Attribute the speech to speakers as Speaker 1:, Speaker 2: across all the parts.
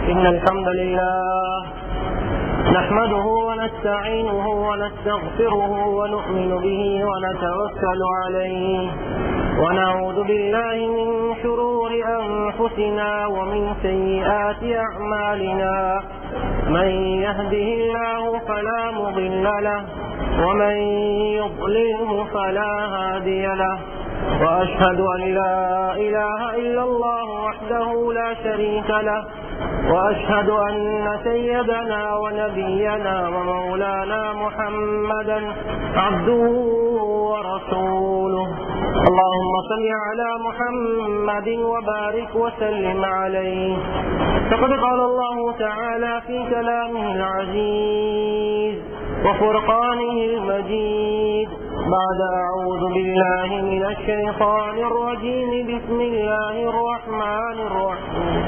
Speaker 1: إن الحمد لله نحمده ونستعينه ونستغفره ونؤمن به ونتوكل عليه ونعوذ بالله من شرور أنفسنا ومن سيئات أعمالنا من يهده الله فلا مضل له ومن يضلله فلا هادي له وأشهد أن لا إله إلا الله وحده لا شريك له وأشهد أن سيدنا ونبينا ومولانا محمدا عبده ورسوله اللهم صل على محمد وبارك وسلم عليه فقد قال الله تعالى في كلامه العزيز وفرقانه المجيد بعد أعوذ بالله من الشيطان الرجيم بسم الله الرحمن الرحيم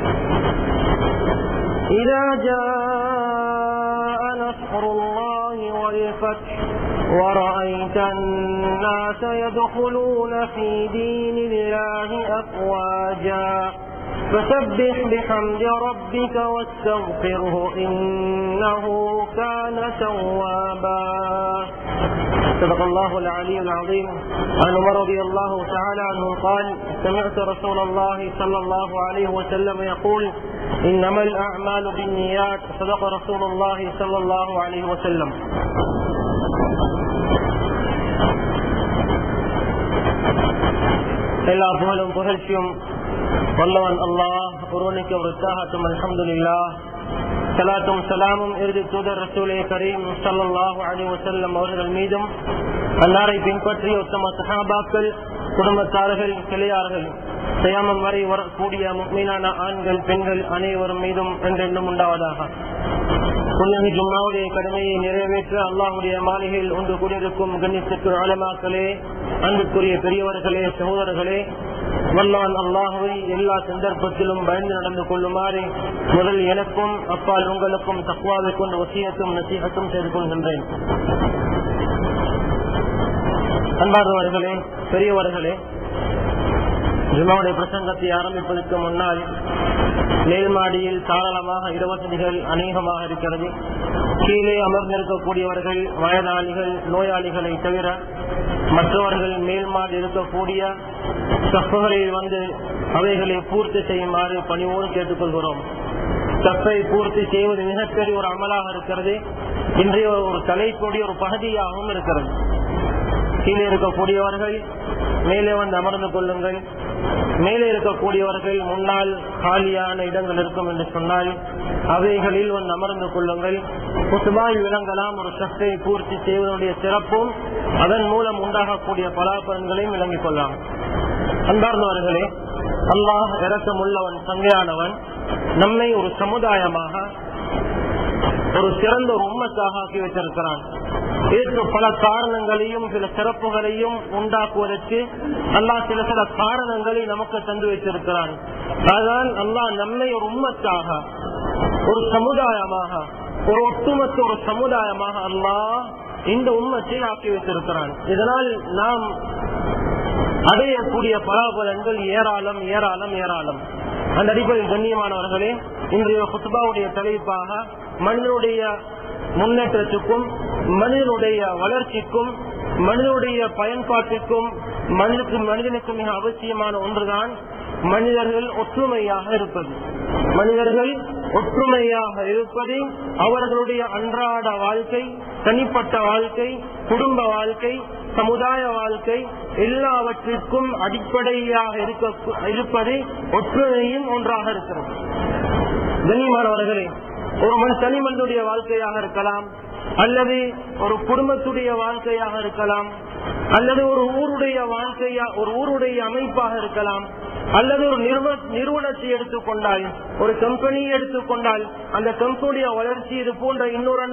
Speaker 1: إذا جاء نصر الله والفتح ورأيت الناس يدخلون في دين الله أفواجا فسبح بحمد ربك واستغفره إنه كان توابا صدق الله العلي العظيم. عن عمر رضي الله تعالى عنه قال سمعت رسول الله صلى الله عليه وسلم يقول إنما الأعمال بالنيات صدق رسول الله صلى الله عليه وسلم. எல்லா புகழும் புகழ்ச்சியும் வல்லவன் அல்லாஹ் ஒருவனுக்கு உரித்தாகட்டும். அல்ஹம்துலில்லாஹ். ஸலாத்தும் ஸலாமும் இறுதி தூதர் ரசூலே கரீம் ஸல்லல்லாஹு அலைஹி வஸல்லம் அவர்கள் மீதும் அன்னாரை பின்பற்றிய உத்தம சஹாபாக்கள், குடும்பத்தார்கள், கிளையார்கள், கியாமம் வரை வரக்கூடிய முஃமினான ஆண்கள், பெண்கள் அனைவரும் மீதும் என்றென்றும் உண்டாவதாக. புனித ஜும்மாவுடைய கடமையை நிறைவேற்ற அல்லாஹ்வுடைய மாளிகையில் ஒன்று கூடியிருக்கும் கண்ணியத்திற்கு உலமாக்களே, அன்புக்குரிய பெரியவர்களே, சகோதரர்களே, வல்லவன் அல்லாஹ்வை எல்லா சந்தர்ப்பத்திலும் பயந்து நடந்து கொள்ளுமாறு முதல் எனக்கும் அப்பால் உங்களுக்கும் தக்வாவை கொண்டு வசியத்தும் நசீஹத்தும் செய்து கொள்கின்றேன். அன்பார்ந்தவர்களே, பெரியவர்களே, ஜும்மாவுடைய பிரசங்கத்தை ஆரம்பிப்பதற்கு முன்னால் மேல்மாடியில் தாராளமாக இடவசதிகள் அநேகமாக இருக்கிறது. கீழே அமர்ந்திருக்கக்கூடியவர்கள் வயதாளிகள், நோயாளிகளை தவிர மற்றவர்கள் மேல்மாடி இருக்கக்கூடிய சஃப்களில் வந்து அவைகளை பூர்த்தி செய்யுமாறு பணிவோடு கேட்டுக்கொள்கிறோம். சஃப்பை பூர்த்தி செய்வது மிகப்பெரிய ஒரு அமலாக இருக்கிறது. இன்றைய ஒரு தலைப்புடைய ஒரு பகுதியாகவும் இருக்கிறது. கீழே இருக்கக்கூடியவர்கள் மேலே வந்து அமர்ந்து கொள்ளுங்கள். மேலே இருக்கக்கூடியவர்கள் முன்னால் காலியான இடங்கள் இருக்கும் என்று சொன்னால் அவைகளில் வந்து அமர்ந்து கொள்ளுங்கள். குத்துபாய் விளங்கலாம். ஒரு சஃப்பை பூர்த்தி செய்வதனுடைய சிறப்பும் அதன் மூலம் உண்டாகக்கூடிய பலாபலன்களையும் விளங்கிக் கொள்ளலாம். அன்பார்ந்தவர்களே, அல்லாஹ் இரக்கமுள்ளவன், சங்கையானவன். நம்மை ஒரு சமுதாயமாக, ஒரு சிறந்த ஒரு உம்மத்தாக ஆக்கி வைத்திருக்கிறான். இதற்கு பல காரணங்களையும் சில சிறப்புகளையும் உண்டாக்குவதற்கு அல்லாஹ் சில சில காரணங்களை நமக்கு தந்து வைத்திருக்கிறான். அதனால் அல்லாஹ் நம்மை ஒரு உம்மத்தாக, ஒரு சமுதாயமாக, ஒரு ஒட்டுமொத்த ஒரு சமுதாயமாக அல்லாஹ் இந்த உம்மத்தை ஆக்கி வைத்திருக்கிறான். இதனால் நாம் அடையக்கூடிய பலாபலன்கள் ஏராளம் ஏராளம் ஏராளம். அந்த அடிப்படையில் கண்ணியமானவர்களே, இன்றைய குத்பாவுடைய தலைப்பாக மனிதனுடைய முன்னேற்றத்துக்கும், மனிதனுடைய வளர்ச்சிக்கும், மனிதனுடைய பயன்பாட்டிற்கும், மனிதனுக்கு மிக அவசியமான ஒன்றுதான் மனிதர்கள் ஒற்றுமையாக இருப்பது. மனிதர்கள் ஒற்றுமையாக இருப்பது அவர்களுடைய அன்றாட வாழ்க்கை, தனிப்பட்ட வாழ்க்கை, குடும்ப வாழ்க்கை, சமுதாய வாழ்க்கை எல்லாவற்றிற்கும் அடிப்படையாக இருப்பது ஒற்றுமையும் ஒன்றாக இருக்கிறது. கண்ணியமானவர்களே, ஒரு தனி மனிதனுடைய வாழ்க்கையாக இருக்கலாம், அல்லது ஒரு குடும்பத்துடைய வாழ்க்கையாக இருக்கலாம், அல்லது ஒரு ஊருடைய வாழ்க்கையா, ஒரு ஊருடைய அமைப்பாக இருக்கலாம், அல்லது ஒரு நிறுவனத்தை எடுத்துக்கொண்டால், ஒரு கம்பெனியை எடுத்துக்கொண்டால் அந்த கம்பெனிய வளர்ச்சி, இது போன்ற இன்னொரு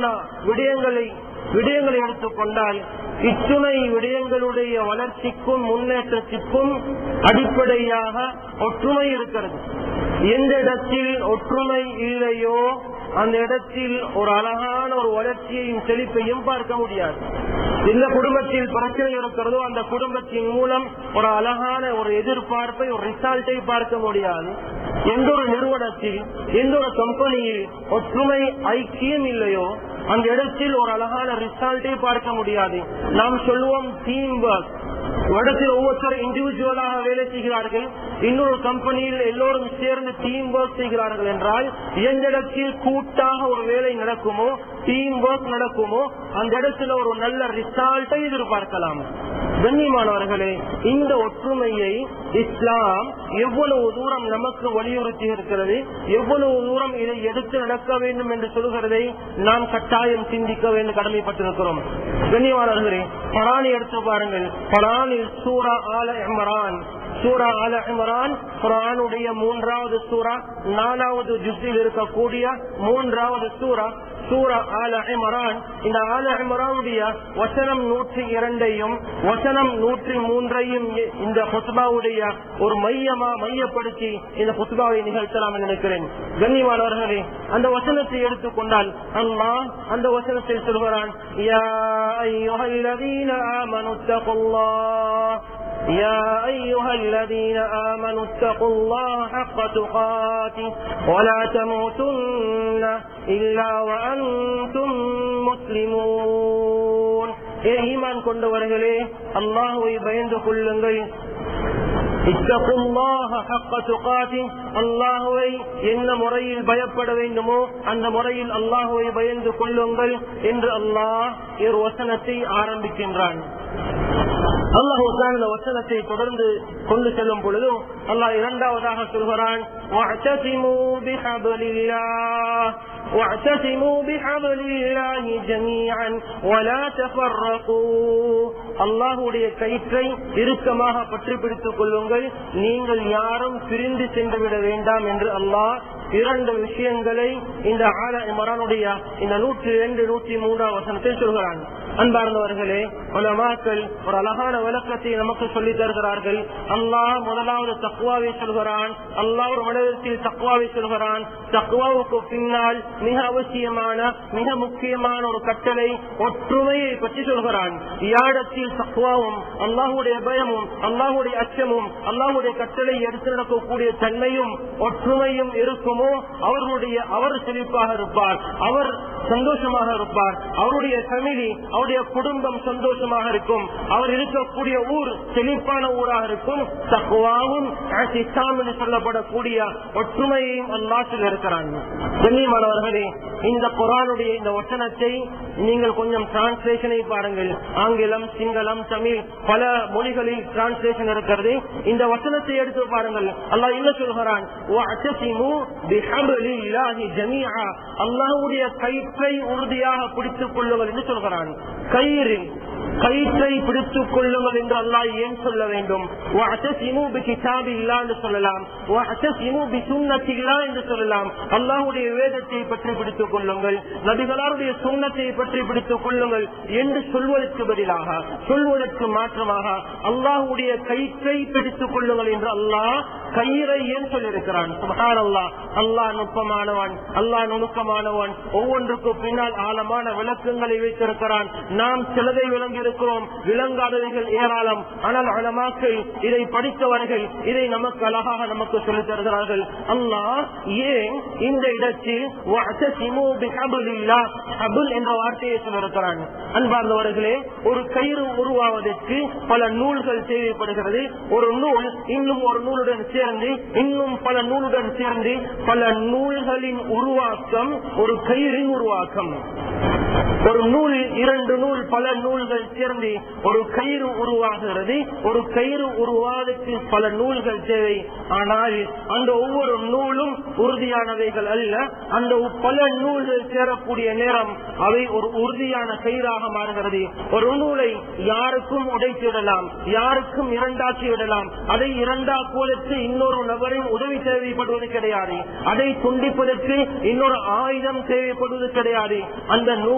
Speaker 1: விடயங்களை எடுத்துக்கொண்டால் இத்துணை விடயங்களுடைய வளர்ச்சிக்கும் முன்னேற்றத்திற்கும் அடிப்படையாக ஒற்றுமை இருக்கிறது. எந்த இடத்தில் ஒற்றுமை இல்லையோ அந்த இடத்தில் ஒரு அழகான ஒரு வளர்ச்சியையும் செழிப்பையும் பார்க்க முடியாது. எந்த குடும்பத்தில் பிரச்சனை இருக்கிறதோ அந்த குடும்பத்தின் மூலம் ஒரு அழகான ஒரு எதிர்பார்ப்பை, ஒரு ரிசல்ட்டை பார்க்க முடியாது. எந்த ஒரு நிறுவனத்தில் எந்த ஒரு கம்பெனியில் ஒற்றுமை ஐக்கியம் இல்லையோ அந்த இடத்தில் ஒரு அழகான ரிசல்ட்டை பார்க்க முடியாது. நாம் சொல்லுவோம் டீம் ஒர்க். இடத்தில் ஒவ்வொருத்தரும் இண்டிவிஜுவலாக வேலை செய்கிறார்கள், இன்னொரு கம்பெனியில் எல்லோரும் சேர்ந்து டீம் ஒர்க் செய்கிறார்கள் என்றால் எந்த இடத்தில் கூட்டாக ஒரு வேலை நடக்குமோ, டீம் ஒர்க் நடக்குமோ, அந்த இடத்துல ஒரு நல்ல ரிசல்ட்டை எதிர்பார்க்கலாம். கண்ணியமானவர்களே, இந்த ஒற்றுமையை இஸ்லாம் எவ்வளவு தூரம் நமக்கு வலியுறுத்தி இருக்கிறது, எவ்வளவு தூரம் இதை எடுத்து நடக்க வேண்டும் என்று சொல்கிறதை நாம் கட்டாயம் சிந்திக்க வேண்டும், கடமைப்பட்டிருக்கிறோம். கண்ணியமானவர்களே, குர்ஆனை எடுத்து பாருங்கள். குர்ஆனில் சூரா ஆல இம்ரான், சூரா ஆல இம்ரான் குர்ஆனுடைய 3வது சூரா, 4வது ஜுஸில் இருக்கக்கூடிய 3வது சூரா, சூரா ஆல இம்ரான். இந்த ஆல இம்ரானுடைய வசனம் 102 வசனம் 103 இந்த குத்பாவுடைய ஒரு மையப்படுத்தி இந்த குத்பாவை நிகழ்த்தலாம் என்று நினைக்கிறேன். கண்ணியமானவர்களே, அந்த வசனத்தை எடுத்துக்கொண்டால் அல்லாஹ் அந்த வசனத்தில் சொல்கிறான், யா அய்யுஹல்லதீன ஆமனு தகுல்லாஹ் يا أيها الذين آمنوا اتقوا الله حق تقاته ولا تموتن إلا وأنتم مسلمون. ஈமான் கொண்டவர்களே, அல்லாஹ்வை பயந்து கொள்ளுங்கள். இத்தகுல்லாஹ ஹக்க துகாதி, அல்லாஹ்வை என்ன முறையில் பயப்பட வேண்டுமோ அந்த முறையில் அல்லாஹ்வை பயந்து கொள்ளுங்கள் என்று அல்லாஹ் ஒரு வசனத்தை ஆரம்பிக்கின்றான். அல்லாஹ் இந்த வசனத்தை தொடர்ந்து கொண்டு செல்லும் பொழுது அல்லாஹ் இரண்டாவதாக சொல்கிறான், அல்லாஹுடைய கயிற்றை இறுக்கமாக பற்றி பிடித்துக் கொள்ளுங்கள், நீங்கள் யாரும் பிரிந்து சென்று விட வேண்டாம் என்று அல்லாஹ் 2 விஷயங்களை இந்த ஆல இம்ரானுடைய இந்த 102, 103 வசனத்தில் சொல்கிறான். அன்பார்ந்தவர்களே, உலமாக்கள் ஒரு அழகான விளக்கத்தை நமக்கு சொல்லித் தருகிறார்கள். அல்லாஹ் முதலாவது தக்வாவை சொல்கிறான். அல்லாஹ் ஒரு மனிதத்தில் தக்வாவை சொல்கிறான். தக்வாவுக்கு பின்னால் மிக அவசியமான மிக முக்கியமான ஒரு கட்டளை ஒற்றுமையை பற்றி சொல்கிறான். யாரிடத்தில் தக்வாவும் அல்லாஹுடைய பயமும் அல்லாஹுடைய அச்சமும் அல்லாஹுடைய கட்டளை எடுத்து நடக்கக்கூடிய தன்மையும் ஒற்றுமையும் இருக்குமோ அவர் செழிப்பாக இருப்பார், அவர் சந்தோஷமாக இருப்பார், அவருடைய ஃபேமிலி அவருடைய குடும்பம் சந்தோஷமாக இருக்கும், அவர் இருக்கக்கூடிய ஊர் செழிப்பான ஊராக இருக்கும். தக்வாவும் என்று சொல்லப்படக்கூடிய ஒற்றுமையையும் அல்லாஹ் சொல்லியிருக்கிறான். கண்ணியமானவர்களே, இந்த குர்ஆனுடைய இந்த வசனத்தை நீங்கள் கொஞ்சம் டிரான்ஸ்லேஷனை பாருங்கள். ஆங்கிலம், சிங்களம், தமிழ் பல மொழிகளில் டிரான்ஸ்லேஷன் இருக்கிறது. இந்த வசனத்தை எடுத்து பாருங்கள். அல்லாஹ் என்ன சொல்கிறான், அல்லாஹ்வுடைய கயிற்றை உறுதியாக பிடித்துக் கொள்ளுங்கள் என்று சொல்கிறான். கயிற்றை பிடித்துக் கொள்ளுங்கள் என்று அல்லாஹ் ஏன் சொல்ல வேண்டும்? என்று சொல்லலாம், என்று சொல்லலாம். அல்லாஹ்வுடைய வேதத்தை பற்றி பிடித்துக் கொள்ளுங்கள், நபிகளாருடைய சுன்னத்தை பற்றி பிடித்துக் கொள்ளுங்கள் என்று சொல்வதற்கு பதிலாக, சொல்வதற்கு மாற்றமாக அல்லாஹ்வுடைய கயிற்றை பிடித்துக் கொள்ளுங்கள் என்று அல்லாஹ் கயிறை ஏன் சொல்லியிருக்கிறான்? சுப்ஹானல்லாஹ். அல்லாஹ் நுட்பமானவன், அல்லாஹ் நுணுக்கமானவன், ஒவ்வொன்றுக்கு பின்னால் ஆழமான விளக்கங்களை வைத்திருக்கிறான். நாம் சிலதை விளங்கி இருக்கிறோம், விளங்காதவைகள் ஏராளம். ஆனால் உலமாக்கள், இதை படித்தவர்கள் இதை நமக்கு அழகாக நமக்கு சொல்லித் தருகிறார்கள். அல்லாஹ் ஏன் இந்த இடத்தில் என்ற வார்த்தையை சொல்லியிருக்கிறான்? அன்பார்ந்தவர்களே, ஒரு கயிறு உருவாவதற்கு பல நூல்கள் தேவைப்படுகிறது. ஒரு நூல் இன்னும் ஒரு நூலுடன் சேர்ந்து இன்னும் பல நூலுடன் சேர்ந்து பல நூல்களின் உருவாக்கம் ஒரு கயிறின் உருவாக்கம். ஒரு நூல், 2 நூல், பல நூல்கள் சேர்ந்து ஒரு கயிறு உருவாகிறது. ஒரு கயிறு உருவாவதற்கு பல நூல்கள் தேவை. ஆனால் அந்த ஒவ்வொரு நூலும் உறுதியானவைகள் அல்ல. அந்த பல நூல்கள் சேரக்கூடிய நேரம் அவை ஒரு உறுதியான கயிறாக மாறுகிறது. ஒரு நூலை யாருக்கும் உடைத்துவிடலாம், யாருக்கும் இரண்டாக்கி விடலாம். அதை இரண்டாக்குவதற்கு இன்னொரு நபரின் உதவி தேவைப்படுவது கிடையாது. அதை துண்டிப்பதற்கு இன்னொரு ஆயுதம் தேவைப்படுவது கிடையாது. அந்த நூல்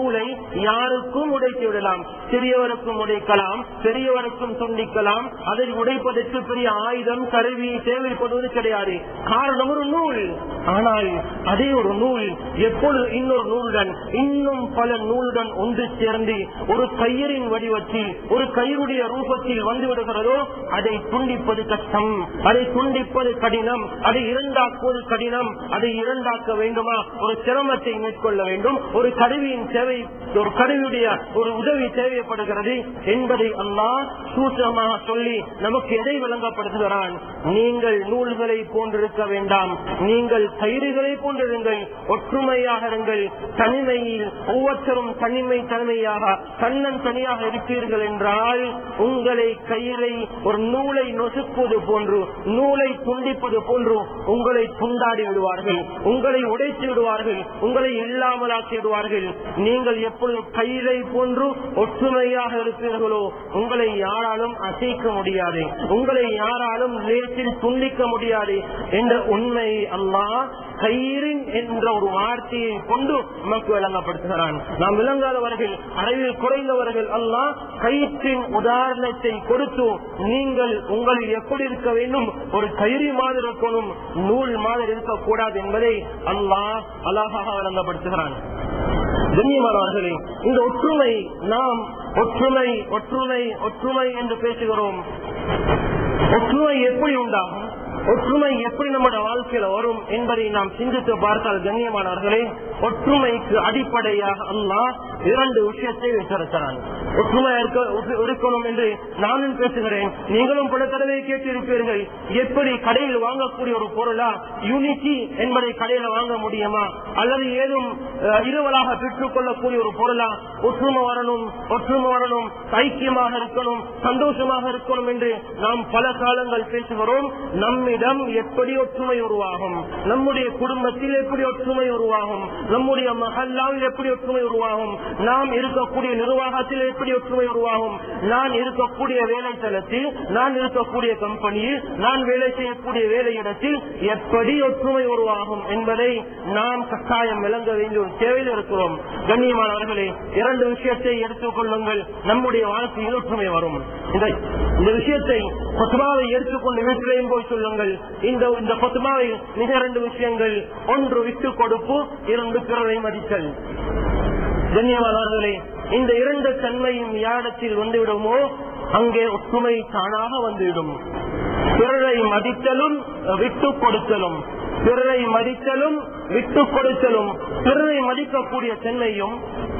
Speaker 1: நூலை யாருக்கும் உடைத்து விடலாம். சிறியவருக்கும் உடைக்கலாம், பெரியவருக்கும் துண்டிக்கலாம். அதை உடைப்பதற்கு பெரிய ஆயுதம் கருவி தேவைப்படுவது கிடையாது. காரணம் ஒரு நூல். ஆனால் அதே ஒரு நூல் எப்பொழுது இன்னொரு நூலுடன் இன்னும் பல நூலுடன் ஒன்று சேர்ந்து ஒரு கயிறின் வடிவத்தில் ஒரு கயிறுடைய ரூபத்தில் வந்து விடுகிறதோ அதை துண்டிப்பது கஷ்டம், அதை துண்டிப்பது கடினம், அதை இரண்டாக்குவது கடினம். அதை இரண்டாக்க வேண்டுமா, ஒரு சிரமத்தை மேற்கொள்ள வேண்டும். ஒரு கருவியின் தேவை, ஒரு கருவியுடைய ஒரு உதவி தேவைப்படுகிறது என்பதை அல்லாஹ் சூட்சமாக சொல்லி நமக்கு எதை விளங்கப்படுத்துகிறான்? நீங்கள் நூல்களை போன்றிருக்க வேண்டாம், நீங்கள் கயிறுகளை போன்றிருங்கள், ஒற்றுமையாக இருங்கள். தனிமையில் ஒவ்வொருத்தரும் தனிமையாக தன்னன் தனியாக இருப்பீர்கள் என்றால் உங்களை கயிறை ஒரு நூலை நொசுக்குவது போன்று, நூலை துண்டிப்பது போன்று உங்களை துண்டாடி விடுவார்கள், உங்களை உடைத்து விடுவார்கள், உங்களை இல்லாமலாக்கி விடுவார்கள். நீங்கள் எப்பொழுது கயிறை போன்று ஒற்றுமையாக இருப்பீர்களோ உங்களை யாராலும் அசைக்க முடியாது, உங்களை யாராலும் லேசில் துண்டிக்க முடியாது என்ற உண்மை அல்லாஹ் கயிறின் என்ற ஒரு வார்த்தையை கொண்டு நமக்கு விளங்கப்படுத்துகிறான். நாம் விளங்காதவர்கள், அறிவில் குறைந்தவர்கள் அல்லாஹ் கயிற்றின் உதாரணத்தை கொடுத்து நீங்கள் உங்களில் எப்படி இருக்க வேண்டும், ஒரு கயிறு மாதிரி இருக்கணும், நூல் மாதிரி இருக்கக்கூடாது என்பதை அல்லாஹ் அழகாக விளங்கப்படுத்துகிறான். கண்ணியமானவர்களே, இந்த ஒற்றுமை, நாம் ஒற்றுமை ஒற்றுமை ஒற்றுமை என்று பேசுகிறோம். ஒற்றுமை எப்படி உண்டாகும், ஒற்றுமை எப்படி நம்முடைய வாழ்க்கையில வரும் என்பதை நாம் சிந்தித்து பார்த்தால் கண்ணியமானவர்களே, ஒற்றுமைக்கு அடிப்படையாக அல்லாஹ் இரண்டு விஷயத்தை வைத்திருக்கிறான். ஒற்றுமை இருக்கணும் என்று நானும் பேசுகிறேன், நீங்களும் பல தடவை கேட்டிருப்பீர்கள். எப்படி கடையில் வாங்கக்கூடிய ஒரு பொருளா யூனிட்டி என்பதை கடையில வாங்க முடியுமா, அல்லது ஏதும் இருவலாக பெற்றுக் கொள்ளக்கூடிய ஒரு பொருளா? ஒற்றுமை வரணும், ஒற்றுமை வரணும், ஐக்கியமாக இருக்கணும், சந்தோஷமாக இருக்கணும் என்று நாம் பல காலங்கள் பேசுகிறோம். நம்மிடம் எப்படி ஒற்றுமை உருவாகும், நம்முடைய குடும்பத்தில் எப்படி ஒற்றுமை உருவாகும், நம்முடைய மஹல்லாவில் எப்படி ஒற்றுமை உருவாகும், நாம் இருக்கக்கூடிய நிர்வாகத்தில் எப்படி ஒற்றுமை உருவாகும், நான் இருக்கக்கூடிய வேலை தளத்தில், நான் இருக்கக்கூடிய கம்பெனியில், நான் வேலை செய்யக்கூடிய வேலையிடத்தில் எப்படி ஒற்றுமை உருவாகும் என்பதை நாம் கட்டாயம் விளங்க வேண்டிய ஒரு தேவையில் இருக்கிறோம். கண்ணியமானவர்களே, இரண்டு விஷயத்தை எடுத்துக் கொள்ளுங்கள், நம்முடைய வாழ்க்கையில் ஒற்றுமை வரும். இந்த விஷயத்தை பத்மாவை எடுத்துக்கொண்டு வீட்டிலையும் போய் சொல்லுங்கள். இந்த பத்மாவை மிக இரண்டு விஷயங்கள், ஒன்று விட்டு கொடுப்பு, இரண்டு பிறரை மதித்தல். கண்ணியமானவர்களே, இந்த இரண்டு தன்மையும் யாரிடத்தில் வந்துவிடுமோ அங்கே ஒற்றுமை தானாக வந்துவிடும். பிறரை மதித்தலும் விட்டு கொடுத்தலும், பிறரை மதித்தலும் விட்டு கொடுத்தலும், பிறரை மதிக்கக்கூடிய தன்மையும்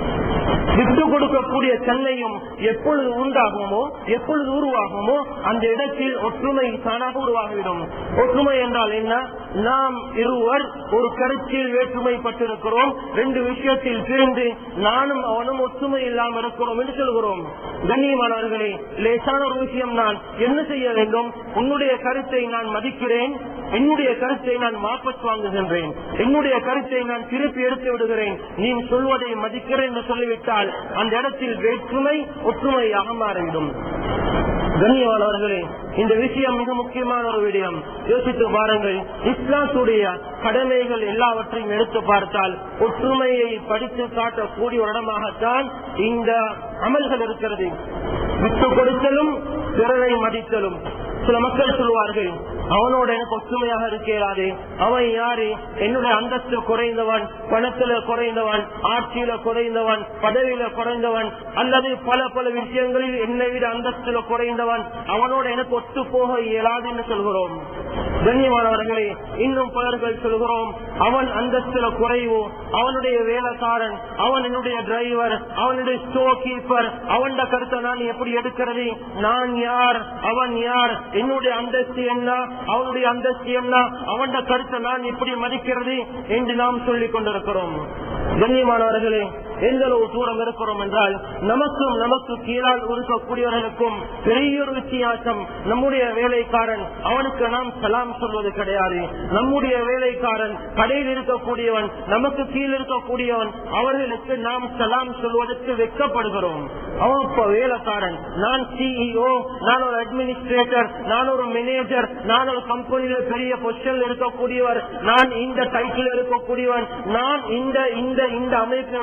Speaker 1: விட்டு கொடுக்கக்கூடிய தன்மையும் எப்பொழுது உண்டாகுமோ, எப்பொழுது உருவாகுமோ அந்த இடத்தில் ஒற்றுமை தானாக உருவாகிவிடும். ஒற்றுமை என்றால் என்ன? நாம் இருவர் ஒரு கருத்தில் வேற்றுமைப்பட்டிருக்கிறோம், ரெண்டு விஷயத்தில் பிரிந்து நானும் அவனும் ஒற்றுமை இல்லாமல் இருக்கிறோம் என்று சொல்கிறோம். கண்ணியமானவர்களே, லேசான ஒரு விஷயம், நான் என்ன செய்ய வேண்டும்? உன்னுடைய கருத்தை நான் மதிக்கிறேன், என்னுடைய கருத்தை நான் வாபஸ் வாங்குகின்றேன், என்னுடைய கருத்தை நான் திருப்பி எடுத்து விடுகிறேன், நீ சொல்வதை மதிக்கிறேன் என்று சொல்லிவிட்டால் அந்த இடத்தில் வேற்றுமை ஒற்றுமையாக மாறிவிடும். கண்ணியமானவர்களே, இந்த விஷயம் மிக முக்கியமான ஒரு விடயம். யோசித்து பாருங்கள், இஸ்லாத்துடைய கடமைகள் எல்லாவற்றையும் எடுத்து பார்த்தால் ஒற்றுமையை படித்து காட்டக்கூடிய ஒரு இடமாகத்தான் இந்த அமல்கள் இருக்கிறது. விட்டு கொடுத்தலும் பிறரை மதித்தலும். சில மக்கள் சொல்வார்கள், அவனோட எனக்கு ஒற்றுமையாக இருக்கிறாரு, அவன் யாரு, என்னுடைய அந்தஸ்து குறைந்தவன், பணத்துல குறைந்தவன், ஆட்சியில குறைந்தவன், பதவியில குறைந்தவன், அல்லது பல பல விஷயங்களில் என்னை விட அந்தஸ்துல குறைந்தவன், அவனோட எனக்கு ஒத்து போக இயலாது என்று சொல்கிறோம். கண்ணியமானவர்களே, இன்னும் பலர்கள் சொல்கிறோம், அவன் அந்தஸ்துல குறைவு, அவனுடைய வேலைக்காரன், அவன் என்னுடைய டிரைவர், அவனுடைய ஸ்டோர் கீப்பர், அவன் கருத்தை நான் எப்படி எடுக்கிறது, நான் யார், அவன் யார், என்னுடைய அந்தஸ்து என்ன, அவனுடைய அந்தஸ்து என்ன, அவன் கருத்தை நான் எப்படி மதிக்கிறது என்று நாம் சொல்லிக் கொண்டிருக்கிறோம். கண்ணியமானவர்களே, எந்த அளவு தூரம் இருக்கிறோம் என்றால் நமக்கும் நமக்கு கீழால் இருக்கக்கூடியவர்களுக்கும் பெரிய ஒரு வித்தியாசம். நம்முடைய வேலைக்காரன், அவனுக்கு நாம் சலாம் சொல்வது கிடையாது. நம்முடைய வேலைக்காரன், கடையில் இருக்கக்கூடியவன், நமக்கு கீழ் இருக்கக்கூடியவன், அவர்களுக்கு நாம் சலாம் சொல்வதற்கு வெட்கப்படுகிறோம். அவன் இப்ப வேலைக்காரன், நான் சிஇஓ, நான் ஒரு அட்மினிஸ்ட்ரேட்டர், நான் ஒரு மேனேஜர், நான் ஒரு கம்பெனியில பெரிய பொசிஷன்ல இருக்கக்கூடியவர், நான் இந்த டைட்டில் இருக்கக்கூடியவன், நான் இந்த அமைப்பில் இருந்து கொண்டு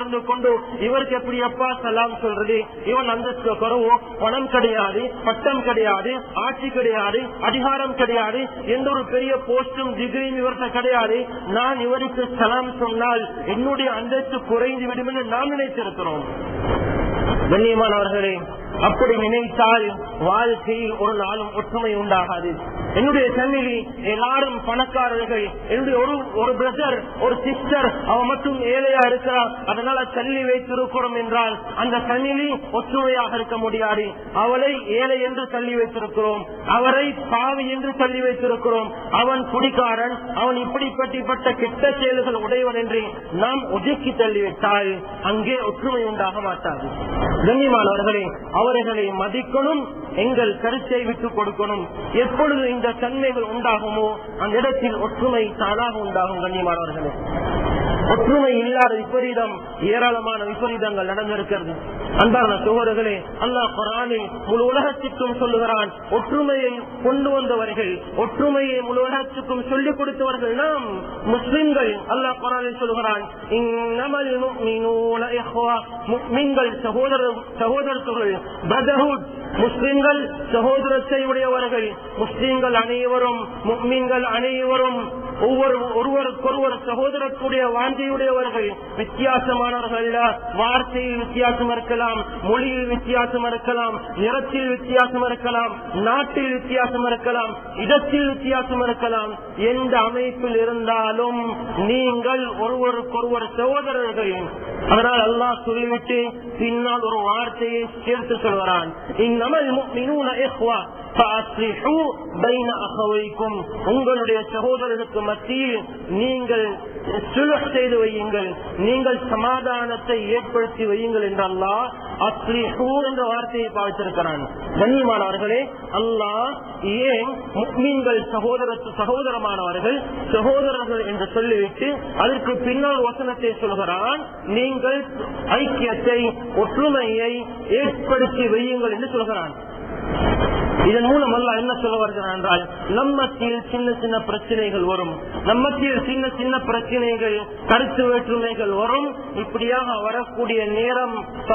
Speaker 1: கொண்டு இவருக்கு எப்படி அப்பா சலாம் சொல்றது, இவன் அந்தஸ்து குறவோ, பணம் கிடையாது, பட்டம் கிடையாது, ஆட்சி கிடையாது, அதிகாரம் கிடையாது, எந்த ஒரு பெரிய போஸ்டும் டிகிரியும் இவர்கிட்ட கிடையாது, நான் இவருக்கு சலாம் சொன்னால் என்னுடைய அந்தஸ்து குறைந்து விடும் என்று நாம் நினைத்திருக்கிறோம். கண்ணியமானவர்களே, அப்படி நினைத்தால் வாழ்க்கையில் ஒரு நாளும் ஒற்றுமை உண்டாகாது. என்னுடைய ஃபேமிலி எல்லாரும் பணக்காரர்கள், என்னுடைய ஒரு பிரதர் ஒரு சிஸ்டர் அவன் மட்டும் ஏழையா இருக்கிறார், அதனால தள்ளி வைத்திருக்கிறோம் என்றால் அந்த ஃபேமிலி ஒற்றுமையாக இருக்க முடியாது. அவளை ஏழை என்று தள்ளி வைத்திருக்கிறோம், அவரை பாவி என்று தள்ளி வைத்திருக்கிறோம், அவன் குடிக்காரன், அவன் இப்படிப்பட்ட கெட்ட செயல்கள் உடையவன் என்று நாம் ஒதுக்கி தள்ளிவிட்டால் அங்கே ஒற்றுமை உண்டாக மாட்டாது. கண்ணியமானவர்களே, அவர்களை மதிக்கணும், எங்கள் கருத்தை விட்டுக் கொடுக்கணும். எப்பொழுது இந்த தன்மைகள் உண்டாகுமோ அந்த இடத்தில் ஒற்றுமை தானாக உண்டாகும். கண்ணியமானவர்களே, ஒற்றுமை இல்லாத விபரீதம், ஏராளமான விபரீதங்கள் நடந்திருக்கிறது. அன்பான சகோதரர்களே, அல்லாஹ் குர்ஆனில் முழு உலகத்திற்கும் சொல்லுகிறான், ஒற்றுமையை கொண்டு வந்தவர்கள், ஒற்றுமையை முழு உலகத்திற்கும் சொல்லிக் கொடுத்தவர்கள் நாம் முஸ்லிம்கள். அல்லாஹ் குர்ஆனில் சொல்லுகிறான், இன்னமல் முஃமினூன இஹ்வா, முஃமின்கள் சகோதரர்கள், பிரதர்ஹுட், முஸ்லிம்கள் சகோதரத்தை உடையவர்கள். முஸ்லிம்கள் அனைவரும் முஃமின்கள் அனைவரும் ஒருவருக்கொருவர் சகோதரத்துடைய வாஞ்சையுடையவர்கள். வித்தியாசமானவர்கள், வார்த்தையில் வித்தியாசம் இருக்கலாம், மொழியில் வித்தியாசம் இருக்கலாம், நிறத்தில் வித்தியாசம் இருக்கலாம், நாட்டில் வித்தியாசம் இருக்கலாம், இடத்தில் வித்தியாசம் இருக்கலாம். எந்த அமைப்பில் இருந்தாலும் நீங்கள் ஒருவருக்கொருவர் சகோதரர்கள். அதனால் அல்லாஹ் சொல்லிவிட்டு பின்னால் ஒரு வார்த்தையை சேர்த்து சொல்கிறான், இன்னமல் முஃமினூன இஹ்வா ஃபஅஸ்லிஹூ பைன அஹவைக்கும், உங்களுடைய சகோதரர்களுக்கு மத்தியில் நீங்கள் சுல்ஹ் செய்து வையுங்கள், நீங்கள் சமாதானத்தை ஏற்படுத்தி வையுங்கள் என்று அல்லாஹ் அஸ்லிஹூ என்ற வார்த்தையை பாவித்திருக்கிறான். கண்ணியமானவர்களே, அல்லாஹ் ஏன் முஃமின்கள் சகோதரமானவர்கள் சகோதரர்கள் என்று சொல்லிவிட்டு அதற்கு பின்னால் வசனத்தை சொல்கிறான், நீங்கள் ஐக்கியத்தை ஒற்றுமையை ஏற்படுத்தி வையுங்கள் என்று சொல்கிறான். இதன் மூலம் அல்லாஹ் என்ன சொல்ல வருகிறான் என்றால், நம்மத்தில் சின்ன சின்ன பிரச்சனைகள் வரும், நம்மத்தில் சின்ன சின்ன பிரச்சனைகள், கருத்து வேற்றுமைகள் வரும். இப்படியாக வரக்கூடிய நேரம்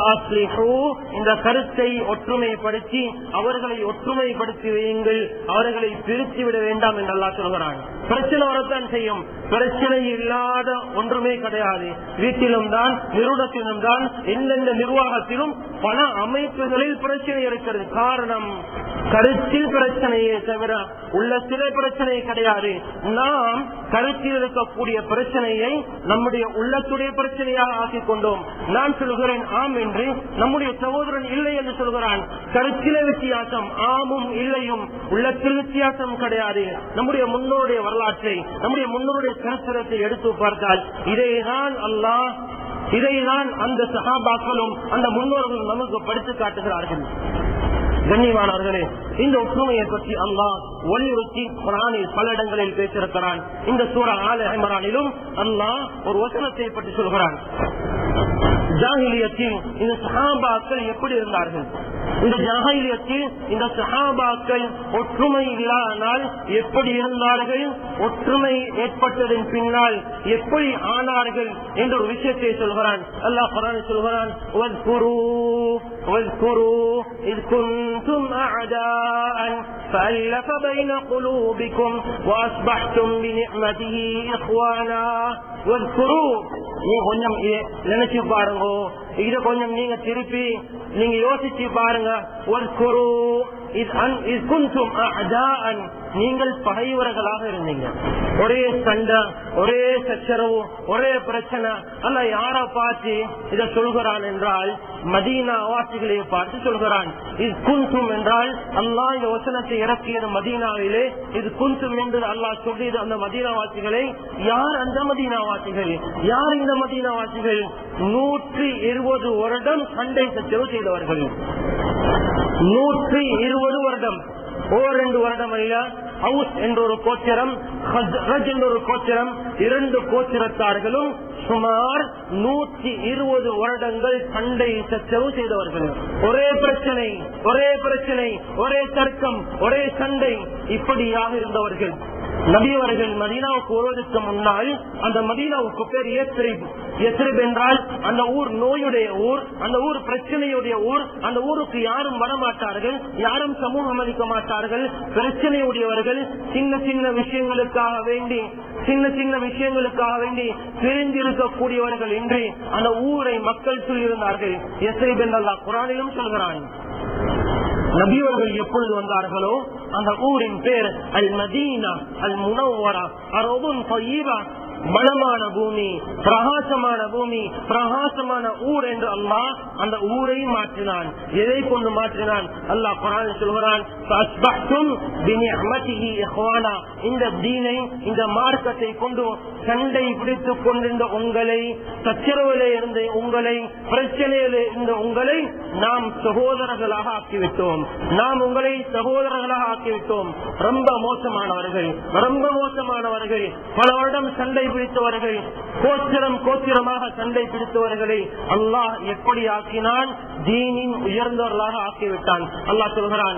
Speaker 1: இந்த கருத்தை ஒற்றுமைப்படுத்தி அவர்களை ஒற்றுமைப்படுத்தி வையுங்கள், அவர்களை பிரித்து விட வேண்டாம் என்று அல்லாஹ் சொல்கிறான். பிரச்சனை வரத்தான் செய்யும், பிரச்சனை இல்லாத ஒன்றுமே கிடையாது. வீட்டிலும் தான், நிறுவனத்திலும் தான், எந்தெந்த நிர்வாகத்திலும் பல அமைப்புகளில் பிரச்சனை இருக்கிறது. காரணம் கருத்தில் பிரச்சனையே தவிர உள்ளத்திலே பிரச்சனை கிடையாது. நாம் கருத்தில் இருக்கக்கூடிய பிரச்சனையை நம்முடைய உள்ளத்துடைய பிரச்சனையாக ஆக்கிக் கொண்டோம். நான் சொல்கிறேன் ஆம் என்று, நம்முடைய சகோதரன் இல்லை என்று சொல்கிறான். கருத்திலே வித்தியாசம், ஆமும் இல்லையும் உள்ளத்தில் வித்தியாசம் கிடையாது. நம்முடைய முன்னோருடைய வரலாற்றை, நம்முடைய முன்னோருடைய சரித்திரத்தை எடுத்து பார்த்தால் இதைதான் அல்லாஹ், இதைதான் அந்த சஹாபாக்களும் அந்த முன்னோர்களும் நமக்கு படித்து காட்டுகிறார்கள். கண்ணியமானவர்களே, இந்த ஒற்றுமையை பற்றி அல்லாஹ் வலியுறுத்தி குர்ஆனில் பல இடங்களில் பேசியிருக்கிறான். இந்த சூரா ஆல இம்ரானிலும் அல்லாஹ் ஒரு வசனத்தை பற்றி சொல்கிறான். ஜாஹிலியத்தில் இந்த சஹாபாக்கள் எப்படி இருந்தார்கள், இந்த ஜாஹிலியத்தில் இந்த சஹாபாக்கள் ஒற்றுமை இல்லாதனால் எப்படி இருந்தார்கள், ஒற்றுமை ஏற்பட்டதன் பின்னால் எப்படி ஆனார்கள் என்ற ஒரு விஷயத்தை சொல்கிறான். அல்லாஹ் குர்ஆனில் சொல்கிறான், إذ كنتم أعداء فألف بين قلوبكم وأصبحتم بنعمته إخوانا واذكروا. கொஞ்சம் நினைச்சு பாருங்க, இத கொஞ்சம் நீங்க திருப்பி நீங்க யோசிச்சு பாருங்க. நீங்கள் பகைவர்களாக இருந்தீங்க, ஒரே சண்டை, ஒரே சச்சரவு, ஒரே பிரச்சனை. அல்ல யார பார்த்து இத சொல்கிறான் என்றால் மதீனா வாசிகளை பார்த்து சொல்கிறான். இது குன்சும் என்றால் அல்லாஹ் இந்த வசனத்தை இறக்கியது மதீனாவிலே. இது குன்சும் என்று அல்லாஹ் சொல்லியது அந்த மதீனாவாசிகளை. யார் அந்த மதீனாவாசிகள், யார் இந்த மதீனாவாசிகள்? 120 வருடம் சண்டை சச்சரவு செய்தவர்கள். 120 வருடம், 2 வருடம் அல்ல. ஹவுஸ் என்ற ஒரு கோத்திரம், ஹஸ்ரஜ் என்ற ஒரு கோத்திரம், 2 கோத்திரத்தார்களும் சுமார் 120 வருடங்கள் சண்டை சச்சரவு செய்தவர்கள். ஒரே பிரச்சனை, ஒரே பிரச்சனை, ஒரே தர்க்கம், ஒரே சண்டை, இப்படியாக இருந்தவர்கள். நபி அவர்கள் மதீனாவுக்கு வருவதற்கு முன்னால் அந்த மதீனாவுக்கு பேர் யஸ்ரிப். யஸ்ரிப் என்றால் அந்த ஊர் நோயுடைய ஊர், அந்த ஊர் பிரச்சனையுடைய ஊர். அந்த ஊருக்கு யாரும் வரமாட்டார்கள், யாரும் சமூகம் அளிக்க மாட்டார்கள். பிரச்சனையுடையவர்கள், சின்ன சின்ன விஷயங்களுக்காக வேண்டி பிரிந்திருக்கக்கூடியவர்கள் என்று அந்த ஊரை மக்கள் சொல்லியிருந்தார்கள். யஸ்ரிப் என்று அல்லாஹ் குர்ஆனிலும் சொல்கிறான். நபியவர்கள் எப்பொழுது வந்தார்களோ அந்த ஊரின் பேர் அல் மதீனா அல் முனவ்வரா அரபுன் தய்யிபா, மனமான பூமி, பிரகாசமான ஊர் என்று அல்லாஹ் அந்த ஊரை மாற்றினான். எதை கொண்டு மாற்றினான்? அல்லாஹ் குர்ஆனில் சொல்கிறான், இந்த தீனை, இந்த மார்க்கத்தை கொண்டு சண்டை பிடித்துக் கொண்டிருந்த உங்களை, சச்சரவிலே இருந்த உங்களை, பிரச்சனையிலே இருந்த உங்களை நாம் சகோதரர்களாக ஆக்கிவிட்டோம். ரொம்ப மோசமானவர்கள், பல வருடம் சண்டை பிடித்தவர்கள், கோத்திரமாக சண்டை பிடித்தவர்களை அல்லாஹ் எப்படி ஆக்கினான்? தீனின் உயர்ந்தவர்களாக ஆக்கிவிட்டான். அல்லாஹ் சொல்கிறான்,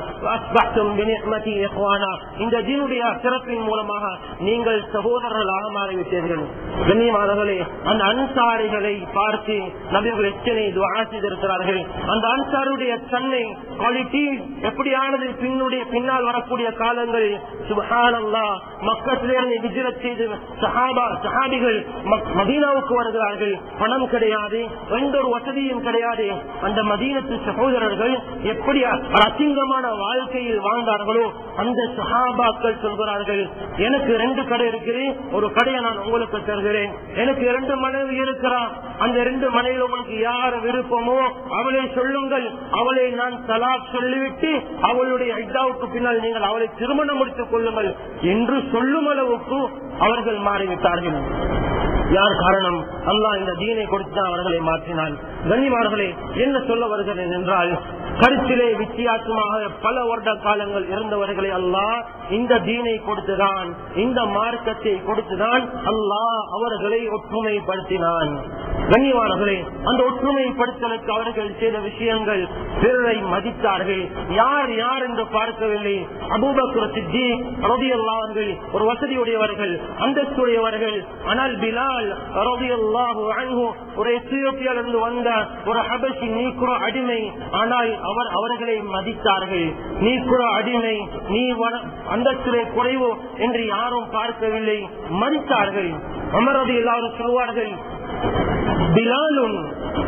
Speaker 1: இந்த தீனுடைய சிறப்பின் மூலமாக நீங்கள் சகோதரர்களாக மாறிவிட்டீர்கள். கண்ணியமானவர்களே, அந்த அன்சாரிகளை பார்த்து நபிகள் எத்தனை துஆ செய்திருக்கிறார்கள். அந்த அன்சாருடைய தன்மை குவாலிட்டி எப்படியானது பின்னால் வரக்கூடிய காலங்களில் சுப்ஹானல்லாஹ், மக்களிலிருந்து ஹிஜ்ரத் செய்து சஹாபிகள் மதீனாவுக்கு வருகிறார்கள். பணம் கிடையாது, எந்த ஒரு வசதியும் கிடையாது. அந்த மதீனத்து சகோதரர்கள் எப்படி அசிங்கமான வாழ்க்கையில் வாழ்ந்தார்களோ அந்த சஹாபாக்கள் சொல்கிறார்கள், எனக்கு 2 கடை இருக்குது, ஒரு கடையை நான் உங்களுக்கு தருகிறேன். எனக்கு 2 மனைவி இருக்கிறார், அந்த 2 மனைவியில் உங்களுக்கு யார் விருப்பமோ அவளை சொல்லுங்கள், அவளை நான் தலாக் சொல்லிவிட்டு அவளுடைய இத்தாவுக்கு பின்னால் நீங்கள் அவளை திருமணம் முடித்துக் கொள்ளுங்கள் என்று சொல்லும் அளவுக்கு அவர்கள் மாறிவிட்டார்கள். யார் காரணம்? அல்லாஹ் இந்த தீனை கொடுத்துதான் அவர்களை மாற்றினான். கண்ணியமானவர்களே, என்ன சொல்ல வருகிறேன் என்றால், கருத்திலே வித்தியாசமாக பல வருட காலங்கள் இருந்தவர்களை அல்லாஹ் இந்த தீனை கொடுத்துதான், இந்த மார்க்கத்தை கொடுத்துதான் அல்லாஹ் அவர்களை ஒற்றுமைப்படுத்தினான். கண்ணியமானவர்களே, அந்த ஒற்றுமைப்படுத்தலுக்கு அவர்கள் செய்த விஷயங்கள், பிறரை மதித்தார்கள். யார் யார் என்று பார்க்கவில்லை. அபூபக்கர் சித்தீக் ரலியல்லாஹு அன்ஹு ஒரு வசதியுடையவர்கள், அந்தஸ்துடையவர்கள். ஆனால் பிலால் ரலியல்லாஹு அன்ஹு ஒரு எத்தியோப்பியாவிலிருந்து வந்த ஒரு ஹபஷி நீக்ரோ அடிமை. ஆனால் அவர்களை மதித்தார்கள். நீக்ரோ அடிமை, நீ அந்தஸ்திலே குறைவு என்று யாரும் பார்க்கவில்லை, மதித்தார்கள். உமர் ரலியல்லாஹு அன்ஹு சொல்வார்கள், பிலாலுன்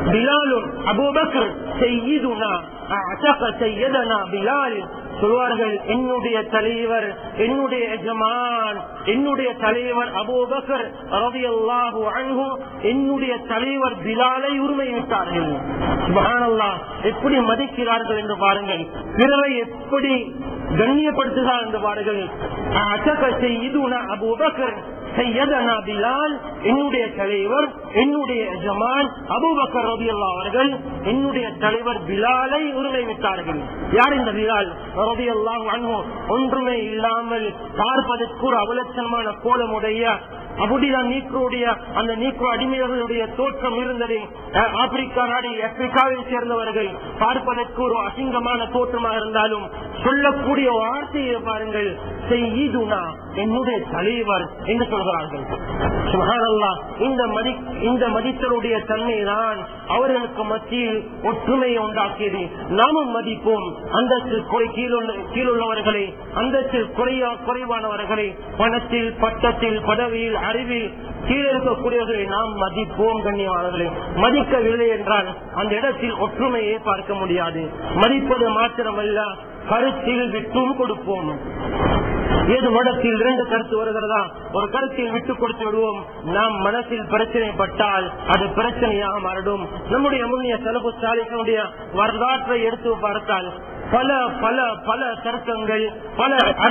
Speaker 1: அபூபக்கர் சையதுனா அஅதக சையதனா பிலால். சொல்வார்கள், என்னுடைய தலைவர், என்னுடைய எஜமான், என்னுடைய தலைவர் அபூபக்கர் ரலியல்லாஹு அன்ஹு என்னுடைய தலைவர் பிலாலை உரிமை விட்டார்கள். சுப்ஹானல்லாஹ், எப்படி மதிக்கிறார்கள் என்று பாருங்கள், பிறரை எப்படி கண்ணியப்படுத்துகிறார் என்று பாருங்கள். அஅதக சையதுனா அபூபக்கர் சையதனா பிலால், என்னுடைய தலைவர், என்னுடைய எஜமான் அபூபக்கர் ரலியல்லாஹு அவர்கள் என்னுடைய தலைவர் பிலாலை உரிமை விட்டார்கள். யார் இந்த பிலால் ரலியல்லாஹு அன்ஹு? ஒன்றுமே இல்லாமல் பார்ப்பதற்கு ஒரு அவலட்சணமான கோலமுடைய அபுடியா நீக்ரோடைய அந்த நீக்ரோ அடிமைகளுடைய தோற்றம் இருந்தது. ஆப்பிரிக்கா நாடு, ஆப்பிரிக்காவை சேர்ந்தவர்கள், பார்ப்பதற்கு ஒரு அசிங்கமான தோற்றமாக இருந்தாலும் சொல்லக்கூடிய வார்த்தையை பாருங்கள், செய்யுதுனா என்னுடைய தலைவர் என்று சொல்கிறார்கள். சுப்ஹானல்லாஹ், இந்த மதித்தருடைய தன்மை தான் அவர்களுக்கு மத்தியில் ஒற்றுமையை உண்டாக்கியது. நாமும் மதிப்போம் அந்தஸ்து கீழுள்ளவர்களை, அந்தஸ்து குறைவானவர்களை, பணத்தில், பட்டத்தில், பதவியில், அறிவில் கீழே இருக்கக்கூடியவர்களை நாம் மதிப்போம். கண்ணியமானவர்களை மதிக்கவில்லை என்றால் அந்த இடத்தில் ஒற்றுமையை பார்க்க முடியாது. மதிப்பது மாத்திரமல்ல, கருத்தில் விட்டும் கொடுப்போம். ஏது மடத்தில் 2 கருத்து வருகிறதா, ஒரு கருத்தில் விட்டு கொடுத்து விடுவோம். நாம் மனசில் பிரச்சனைப்பட்டால் அது பிரச்சனையாக மாறிடும். நம்முடைய முன்னிய செலவு சாலிகளுடைய வரலாற்றை எடுத்து பார்த்தால் பல பல பல தர்க்கங்கள், பல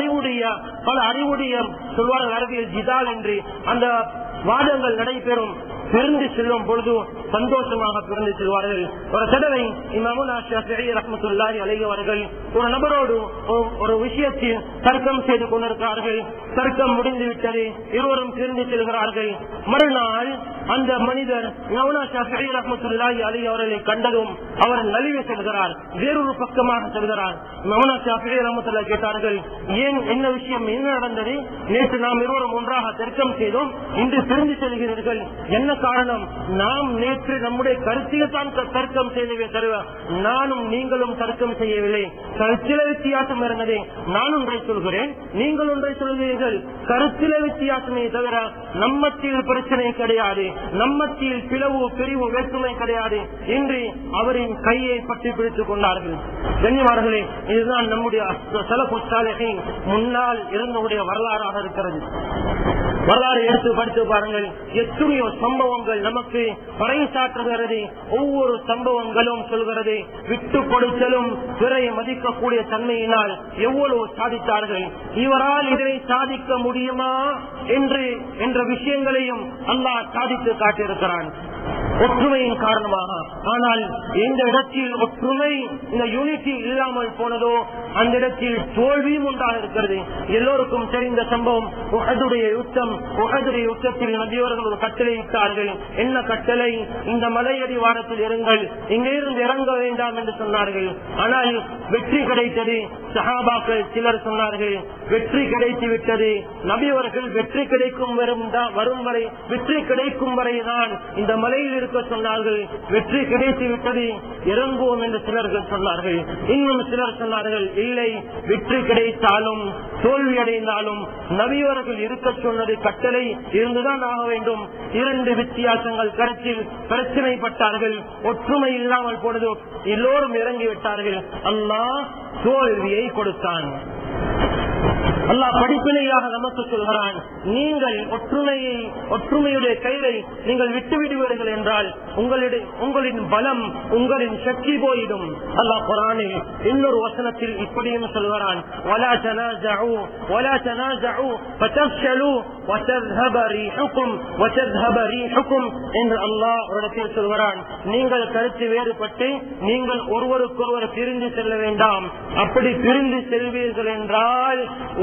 Speaker 1: அறிவுடைய சொல்வார்கள் அரபியல் ஜிதால் என்று அந்த வாதங்கள் நடைபெறும். பிரிந்து செல்லும் பொழுது சந்தோஷமாக பிரிந்து செல்வார்கள். ஒரு தடவை இமாமுனா ஷாஃபிஈ ரஹ்மத்துல்லாஹி அலைஹி அவர்கள் ஒரு நபரோடு ஒரு விஷயத்தில் தர்க்கம் செய்து கொண்டிருக்கிறார்கள். தர்க்கம் முடிந்துவிட்டது, இருவரும் பிரிந்து செல்கிறார்கள். மறுநாள் அந்த மனிதர் இமாமுனா ஷாஃபிஈ ரஹ்மத்துல்லாஹி அலைஹி அவர்களை கண்டதும் அவர் நலிவு செல்கிறார், வேறொரு பக்கமாக செல்கிறார். இமாமுனா ஷாஃபிஈ ரஹ்மத்துல்லாஹி கேட்டார்கள், ஏன், என்ன விஷயம், என்ன நடந்தது? நேற்று நாம் இருவரும் ஒன்றாக தர்க்கம் செய்தோம், இன்று பிரிந்து செல்கிறீர்கள், என்ன காரணம்? நாம் நேற்று நம்முடைய கருத்தில் தான் தர்க்கம் செய்தவே தருவ, நானும் நீங்களும் தர்க்கம் செய்யவில்லை. கருத்தில வித்தியாசம் இருந்ததே. நான் ஒன்றை சொல்கிறேன், நீங்கள் ஒன்றை சொல்கிறீர்கள். கருத்தில வித்தியாசமே தவிர நம்மத்தில் பிரச்சனை கிடையாது, நம்மத்தில் பிளவு பிரிவு வேற்றுமை கிடையாது என்று அவரின் கையை பற்றி பிடித்துக் கொண்டார்கள். கண்ணியமானவர்களே, இதுதான் நம்முடைய ஸலஃபுஸ் ஸாலிஹீன் முன்னால் இருந்தவுடைய வரலாறாக இருக்கிறது. வரலாறு எடுத்து படித்து பாருங்கள். எத்தனையோ சம்பவங்கள் நமக்கு பறைசாற்றுகிறது. ஒவ்வொரு சம்பவங்களும் சொல்கிறது விட்டு கொடுத்தலும் பிறை மதிக்கக்கூடிய தன்மையினால் எவ்வளவு சாதித்தார்கள், இவரால் இதனை சாதிக்க முடியுமா என்ற விஷயங்களையும் அல்லாஹ் சாதித்து காட்டியிருக்கிறான் ஒற்றுமையின் காரணமாக. ஆனால் எந்த இடத்தில் ஒற்றுமை, இந்த யூனிட்டி இல்லாமல் போனதோ அந்த இடத்தில் தோல்வியும் உண்டாக இருக்கிறது. எல்லோருக்கும் தெரிந்த சம்பவம் உஹதுடைய யுத்தம். உஹதுடைய யுத்தத்தில் நபியவர்கள் ஒரு கட்டளை இட்டார்கள். என்ன கட்டளை? இந்த மலையடி வாரத்தில் இருங்கள், இங்கே இருந்து இறங்க வேண்டாம் என்று சொன்னார்கள். ஆனால் வெற்றி கிடைத்தது. சஹாபாக்கள் சிலர் சொன்னார்கள் வெற்றி கிடைத்து விட்டது, நபியவர்கள் வெற்றி கிடைக்கும் வரும் வரை, வெற்றி கிடைக்கும் வரைதான் இந்த மலையில் இருக்க சொன்னார்கள். வெற்றி கிடைத்து விட்டது, இறங்குவோம் என்று சிலர்கள் சொன்னார்கள். இன்னும் சிலர் சொன்னார்கள் இல்லை, வெற்றி கிடைத்தாலும் தோல்வி அடைந்தாலும் நபியவர்கள் இருக்க சொன்னது கட்டளை, இருந்துதான் ஆக வேண்டும். இரண்டு வித்தியாசங்கள் கருத்தில் பிரச்சனைப்பட்டார்கள். ஒற்றுமை இல்லாமல் போனது. எல்லோரும் இறங்கிவிட்டார்கள். அல்லாஹ் தோல்வியை கொடுத்தான். அல்லாஹ் படிப்பினையாக நமக்கு சொல்கிறான், நீங்கள் ஒற்றுமையுடைய கையை நீங்கள் விட்டுவிடுவீர்கள் என்றால் உங்களின் பலம், உங்களின் சக்தி போயிடும். அல்லாஹ் குர்ஆனில் இன்னொரு வசனத்தில் இப்படியும் சொல்கிறான், வலா தனாஸஉ வலா தனாஸஉ ஃபதஃஷலு வதذهب ரீஹுக்கும் வதذهب ரீஹுக்கும் என்று அல்லாஹ் ஒருவரிடத்தில் சொல்கிறான். நீங்கள் கருத்து வேறுபட்டு நீங்கள் ஒருவருக்கொருவர் பிரிந்து செல்ல வேண்டாம். அப்படி பிரிந்து செல்வீர்கள் என்றால்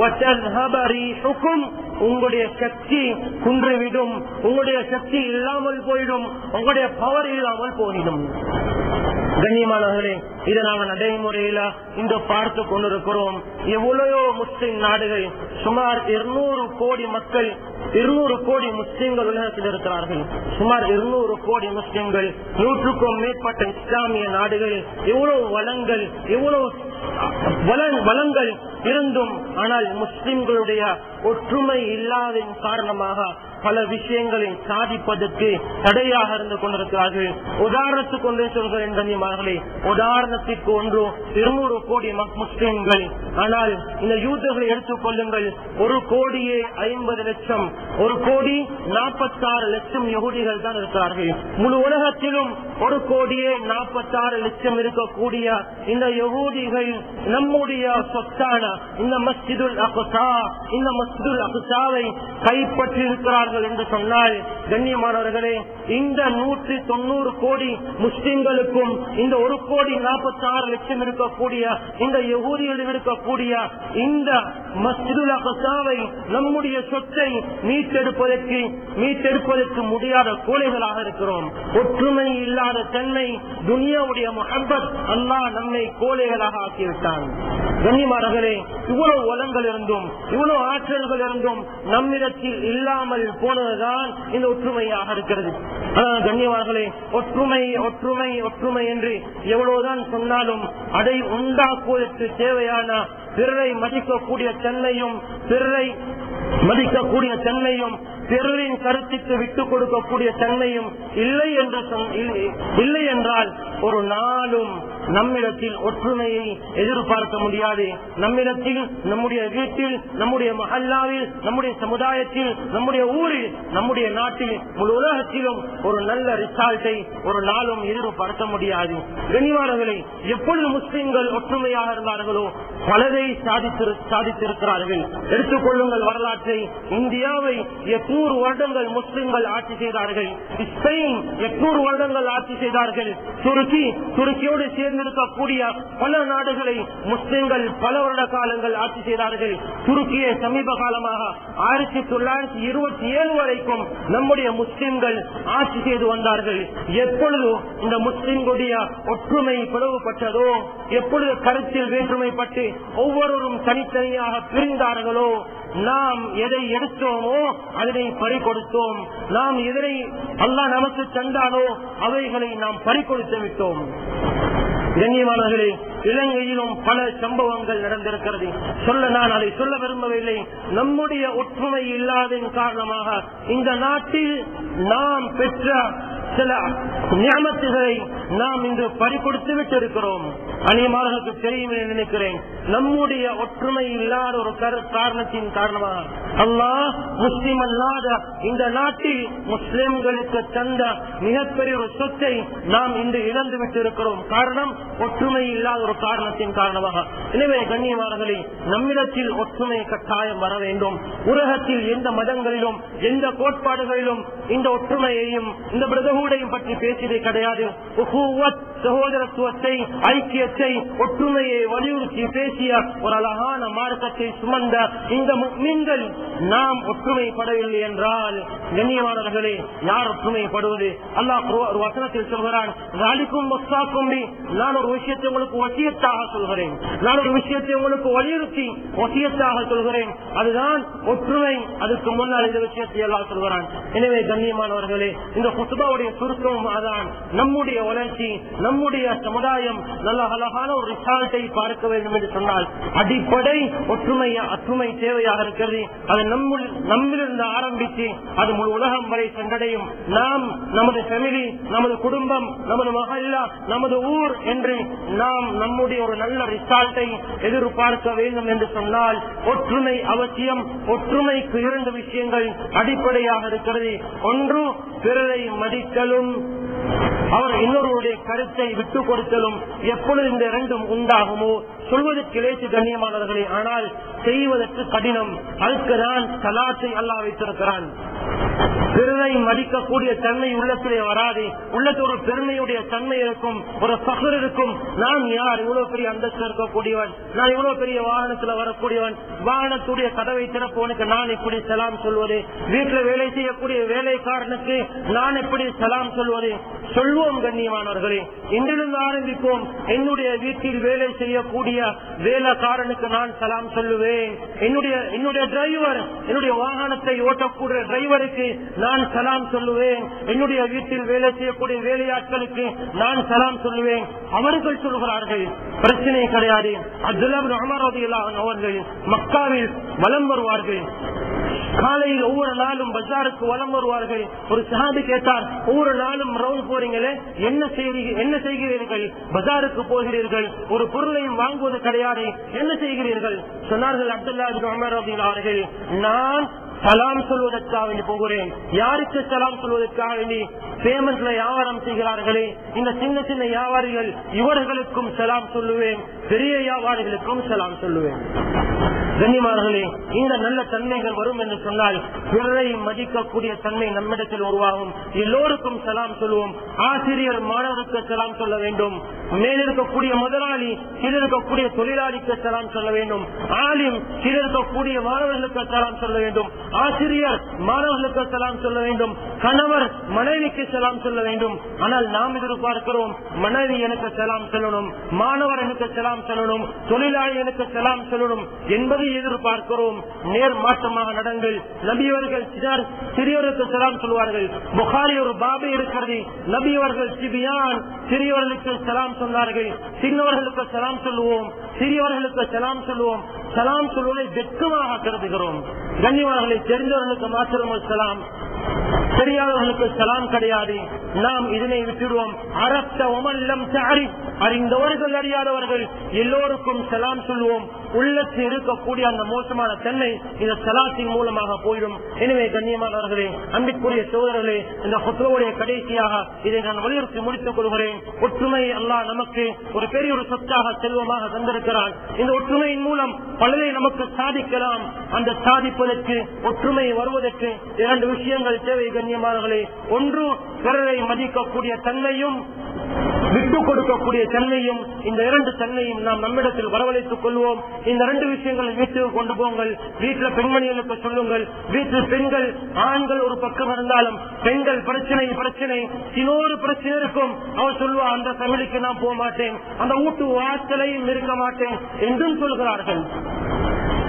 Speaker 1: உங்களுடைய சக்தி குன்றுவிடும், உங்களுடைய சக்தி இல்லாமல் போயிடும், உங்களுடைய பவர் இல்லாமல் போயிடும். கண்ணியமானவர்களே, இதை நாங்கள் நடைமுறையில இன்று பார்த்து கொண்டிருக்கிறோம். எவ்வளவோ முஸ்லிம் நாடுகள், சுமார் 200 கோடி மக்கள், 200 கோடி முஸ்லிம்கள் உலகத்தில் இருக்கிறார்கள். சுமார் 200 கோடி முஸ்லிம்கள், 100க்கும் மேற்பட்ட இஸ்லாமிய நாடுகள், எவ்வளவு வளங்கள், எவ்வளவு வளங்கள் இருந்தும் ஆனால் முஸ்லிம்களுடைய ஒற்றுமை இல்லாததன் காரணமாக பல விஷயங்களை சாதிப்பதற்கு தடையாக இருந்து கொண்டிருக்கிறார்கள். உதாரணத்துக்கு ஒன்றே சொல்கிறேன் கண்ணியமானவர்களே, உதாரணத்திற்கு ஒன்று 200 கோடி முஸ்லிம்கள். ஆனால் இந்த யூதர்களை எடுத்துக் கொள்ளுங்கள், 1,50,00,000, 1,46,00,000 யஹூதிகள் தான் இருக்கிறார்கள். முழு உலகத்திலும் 1,46,00,000 இருக்கக்கூடிய இந்த யஹூதிகள் நம்முடைய சொத்தான இந்த மஸ்ஜிதுல் அக்ஸா, இந்த மஸ்ஜிதுல் அக்ஸாவை கைப்பற்றி இருக்கிறார்கள் என்று சொன்னால், கண்ணியமானவர்களே, இந்த 190 கோடி முஸ்லிம்களுக்கும் இந்த 1,46,00,000 இருக்கக்கூடிய இந்த யஹூதிகளில் இருக்கக்கூடிய இந்த மஸ்ஜிதுல் அக்ஸாவை, நம்முடைய சொத்தை மீட்டெடுப்பதற்கு முடியாத கோழைகளாக இருக்கிறோம். ஒற்றுமை இல்லாத தன்மை, துனியாவுடைய முஹப்பத், அல்லாஹ் நம்மை கோழைகளாக ஆக்கிவிட்டான். கண்ணியமானவர்களே, இவ்வளவு வளங்கள் இருந்தும் இவ்வளவு ஆற்றல்கள் இருந்தும் நம்மிடத்தில் இல்லாமல் போனதுதான் இந்த ஒற்றுமையாக இருக்கிறது. கண்ணியமானவர்களே, ஒற்றுமை ஒற்றுமை ஒற்றுமை என்று எவ்வளவுதான் சொன்னாலும் அதை உண்டாக்குவதற்கு தேவையான பிறரை மதிக்கக்கூடிய தன்மையும், பிறரின் கருத்துக்கு விட்டுக் கொடுக்கக்கூடிய தன்மையும் இல்லை என்றால் ஒரு நாளும் நம்மிடத்தில் ஒற்றுமையை எதிர்பார்க்க முடியாது. நம்மிடத்தில், நம்முடைய வீட்டில், நம்முடைய மஹல்லாவில், நம்முடைய சமுதாயத்தில், நம்முடைய ஊரில், நம்முடைய நாட்டில், முழு உலகத்திலும் ஒரு நல்ல ரிசல்ட்டை ஒரு நாளும் எதிர்பார்க்க முடியாது. கண்ணியமானவர்களே, எப்பொழுது முஸ்லிம்கள் ஒற்றுமையாக இருந்தார்களோ பலதை சாதித்திருக்கிறார்கள். எடுத்துக்கொள்ளுங்கள் வரலாற்றை. இந்தியாவை 800 வருடங்கள் முஸ்லிம்கள் ஆட்சி செய்தார்கள். ஸ்பெயின் 800 வருடங்கள் ஆட்சி செய்தார்கள். துருக்கியோடு சேர்ந்திருக்கக்கூடிய பல நாடுகளை முஸ்லிம்கள் பல வருட காலங்கள் ஆட்சி செய்தார்கள். துருக்கியை சமீப காலமாக 1927 வரைக்கும் நம்முடைய முஸ்லிம்கள் ஆட்சி செய்து வந்தார்கள். எப்பொழுது இந்த முஸ்லிம்களுடைய ஒற்றுமை பிளவுபட்டதோ, எப்பொழுது கருத்தில் வேற்றுமைப்பட்டு ஒவ்வொருவரும் தனித்தனியாக பிரிந்தார்களோ, நாம் எதை எடுத்தோமோ அதனை பறிகொடுத்தோம். நாம் எதனை அல்லாஹ் நமக்கு தந்தானோ அவைகளை நாம் பறிகொடுத்து விட்டோம். கண்ணியமானவர்களே, இலங்கையிலும் பல சம்பவங்கள் நடந்திருக்கிறது. நான் அதை சொல்ல விரும்பவில்லை. நம்முடைய ஒற்றுமை இல்லாததன் காரணமாக இந்த நாட்டில் நாம் பெற்ற சில நியமத்துகளை நாம் இன்று பறிகொடுத்து விட்டு இருக்கிறோம். அந்நியமானவர்களுக்கு தெரியும் என்று நினைக்கிறேன். நம்முடைய ஒற்றுமை இல்லாத ஒரு காரணத்தின் காரணமாக அல்லாஹ் முஸ்லிம் அல்லாத இந்த நாட்டில் முஸ்லிம்களுக்கு தந்த மிகப்பெரிய ஒரு சொத்தை நாம் இன்று இழந்து விட்டு இருக்கிறோம். காரணம் ஒற்றுமை இல்லாத ஒரு காரணத்தின் காரணமாக. எனவே கண்ணியமானவர்களே, நம்மிடத்தில் ஒற்றுமை கட்டாயம் வர வேண்டும். உலகத்தில் எந்த மதங்களிலும் எந்த கோட்பாடுகளிலும் இந்த ஒற்றுமையையும் இந்த பிரதமூடையும் பற்றி பேசியதே கிடையாது. சகோதரத்துவத்தை, ஐக்கியத்தை, ஒற்றுமையை வலியுறுத்தி பேசிய ஒரு அழகான மார்க்கத்தை சுமந்த இந்த முஃமின்கள் நாம் ஒற்றுமைப்படவில்லை என்றால் கண்ணியமானவர்களே, யார் ஒற்றுமைப்படுவது? அல்லாஹ் ஒரு வசனத்தில் சொல்கிறான், நான் ஒரு விஷயத்தை உங்களுக்கு வசியத்தாக சொல்கிறேன், நான் ஒரு விஷயத்தை உங்களுக்கு வலியுறுத்தி வசியத்தாக சொல்கிறேன், அதுதான் ஒற்றுமை. அதுக்கு முன்னால் இந்த விஷயத்தை எல்லாம் சொல்கிறான். எனவே கண்ணியமானவர்களே, இந்த குத்பாவுடைய சுருக்கம் அதான். நம்முடைய வளர்ச்சி, நம்முடைய சமுதாயம் நல்ல அழகான ஒரு ரிசால்ட்டை பார்க்க வேண்டும் என்று சொன்னால் அடிப்படை ஒற்றுமை தேவையாக இருக்கிறது. அது நம்மிலிருந்து ஆரம்பித்து அது முழு உலகம் வரை சென்றடையும். நாம் நமது ஃபேமிலி, நமது குடும்பம், நமது மஹல்லா, நமது ஊர் என்று நாம் நம்முடைய ஒரு நல்ல ரிசால்ட்டை எதிர்பார்க்க வேண்டும் என்று சொன்னால் ஒற்றுமை அவசியம். ஒற்றுமைக்கு 2 விஷயங்கள் அடிப்படையாக இருக்கிறது. ஒன்று, பிறரை மதித்தலும், அவர் இன்னொருடைய கருத்தை விட்டுக் கொடுத்தலும். எப்பொழுது இந்த 2ம் உண்டாகுமோ சொல்வதற்கு லேசு கண்ணியமானவர்களே, ஆனால் செய்வதற்கு கடினம். அதுக்கு நான் சலாத்தை அல்லாஹ் வைத்திருக்கிறான். பிறரை மதிக்கக்கூடிய தன்மை உள்ளத்திலே வராது. உள்ளத்தில் ஒரு பெருமையுடைய தன்மை இருக்கும், ஒரு பகர் இருக்கும். நான் யார், இவ்வளவு பெரிய அந்தஸ்து இருக்கக்கூடியவன், நான் இவ்வளவு பெரிய வாகனத்தில் வரக்கூடியவன், வாகனத்துடைய கதவை திறப்பவனுக்கு நான் எப்படி சலாம் சொல்வது, வீட்டில் வேலை செய்யக்கூடிய வேலைக்காரனுக்கு நான் எப்படி சலாம் சொல்வது? சொல்வோம் கண்ணியமானவர்களே. இன்றிலிருந்து ஆரம்பிப்போம். என்னுடைய வீட்டில் வேலை செய்யக்கூடிய வேலைக்காரனுக்கு நான் சலாம் சொல்லுவேன். என்னுடைய டிரைவர், என்னுடைய வாகனத்தை ஓட்டக்கூடிய டிரைவருக்கு நான் சலாம் சொல்லுவேன். என்னுடைய வீட்டில் வேலை செய்யக்கூடிய வேலையாட்களுக்கு நான் சலாம் சொல்லுவேன். அவர்கள் சொல்கிறார்கள், பிரச்சனை கிடையாது. அப்துல்லா இப்னு உமர் ரலியல்லாஹு அன்ஹு அவர்கள் மக்காவில் வலம் வருவார்கள். காலையில் ஒவ்வொரு நாளும் பஜாருக்கு வலம் வருவார்கள். ஒரு சஹாபி கேட்டார், ஒவ்வொரு நாளும் ரவுண்ட் போறீங்களே, என்ன செய்கிறீர்கள்? பஜாருக்கு போகிறீர்கள், ஒரு பொருளையும் வாங்குவது கிடையாது, என்ன செய்கிறீர்கள்? சொன்னார்கள் அப்துல்லா இப்னு உமர் ரலியல்லாஹு அன்ஹு, நான் சலாம் சொல்வதற்காக போகிறேன். யாருக்கு சலாம் சொல்வதற்காக? பேமெண்ட்ல வியாபாரம் செய்கிறார்களே இந்த சின்ன சின்ன வியாபாரிகள், இவர்களுக்கும் சலாம் சொல்லுவேன், பெரிய வியாபாரிகளுக்கும் சலாம் சொல்லுவேன். கண்ணியமானவர்களே, இந்த நல்ல தன்மைகள் வரும் என்று சொன்னால் பிறரை மதிக்கக்கூடிய தன்மை நம்மிடத்தில் உருவாகும். எல்லோருக்கும் சலாம் சொல்லுவோம். ஆசிரியர் மாணவருக்கு சலாம் சொல்ல வேண்டும். மேலிருக்கக்கூடிய முதலாளி கீழிருக்கக்கூடிய தொழிலாளிக்கு சலாம் சொல்ல வேண்டும். ஆலிம் கீழிருக்கக்கூடிய மாணவர்களுக்கு சலாம் சொல்ல வேண்டும். ஆசிரியர் மாணவர்களுக்கு சலாம் சொல்ல வேண்டும். கணவர் மனைவிக்கு சலாம் சொல்ல வேண்டும். ஆனால் நாம் எதிர்பார்க்கிறோம், மனைவி எனக்கு சலாம் சொல்லணும், மாணவர் எனக்கு சலாம் சொல்லணும், தொழிலாளி எனக்கு சலாம் சொல்லணும் என்பதை எதிர்பார்க்கிறோம். நேர் மாற்றமாக நடங்கள். நபியவர்கள் சிறியவர்களுக்கு சலாம் சொல்வார்கள். புகாரி ஒரு பாபு இருக்கிறது. நபியவர்கள் சிபியான் சிறியவர்களுக்கு சலாம் சொன்னார்கள். சின்னவர்களுக்கு சலாம் சொல்லுவோம், சிறியவர்களுக்கு சலாம் சொல்லுவோம். சலாம் சொல்வதை வெட்கமாக கருதுகிறோம். கண்ணியவான்களை தெரிந்தவர்களுக்கு மாத்திரம் சலாம், தெரியாதவர்களுக்கு சலாம் கிடையாது. நாம் இதனை விட்டுடுவோம். அரப்த ஒமல்லம் சாரி, அறிந்தவர்கள் அறியாதவர்கள் எல்லோருக்கும் சலாம் சொல்லுவோம். உள்ளத்தில் இருக்கக்கூடிய அந்த மோசமான தன்மை இந்த சலாத்தின் மூலமாக போயிடும். எனவே கண்ணியமானவர்களே, அன்பிற்குரிய சோதரர்களே, இந்த குத்பாவுடைய கடைசியாக இதை நான் வலியுறுத்தி முடித்துக் கொள்கிறேன். ஒற்றுமை அல்லாஹ் நமக்கு ஒரு பெரிய ஒரு சொத்தாக செல்வமாக தந்திருக்கிறான். இந்த ஒற்றுமையின் மூலம் பலரை நமக்கு சாதிக்கலாம். அந்த சாதிப்பதற்கு, ஒற்றுமை வருவதற்கு 2 விஷயங்கள் தேவை கண்ணியமானவர்களே. ஒன்று, பிறரை மதிக்கக்கூடிய தன்மையும் விட்டுக் கொடுக்கக்கூடிய தன்மையும். இந்த 2 தன்மையும் நாம் நம்மிடத்தில் வரவழைத்துக் கொள்வோம். இந்த 2 விஷயங்களை வீட்டுக்கு கொண்டு போங்கள். வீட்டில் பெண்மணிகளுக்கு சொல்லுங்கள். வீட்டில் பெண்கள் ஆண்கள் ஒரு பக்கம் இருந்தாலும் பெண்கள் பிரச்சனை இன்னொரு பிரச்சனை இருக்கும். அவர் சொல்லுவா, அந்த ஃபேமிலிக்கு நான் போக மாட்டேன், அந்த வீட்டு வாசலையும் இருக்க மாட்டேன் என்றும் சொல்கிறார்கள்.